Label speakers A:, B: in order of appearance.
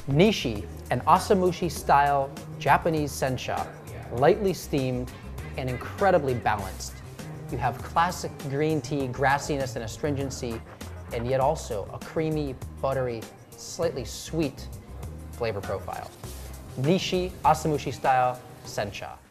A: Nishi, an asamushi style Japanese sencha, lightly steamed and incredibly balanced. You have classic green tea grassiness and astringency, and yet also a creamy, buttery, slightly sweet flavor profile. Nishi asamushi style sencha.